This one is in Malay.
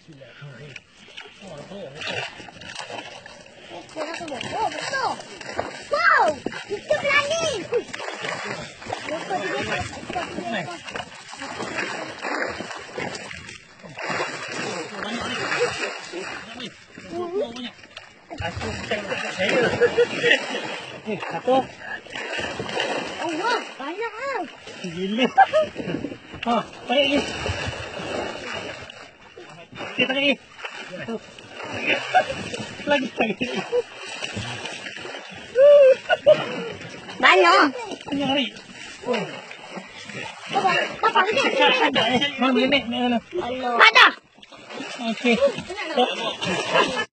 Oh, betul. Wow, kita berani. Satu. Allah, banyak ah. Gila. Ha, tarik lagi. Kita tarik lagi. Lagi tarik. Banyak. Banyak lagi. Papa ni. Mana ni? Ada. Okey.